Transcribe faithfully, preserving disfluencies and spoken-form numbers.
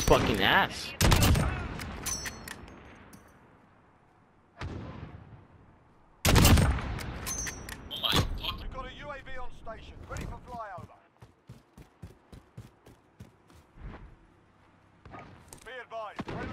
fucking ass. We've got a U A V on station, ready for flyover. Be advised,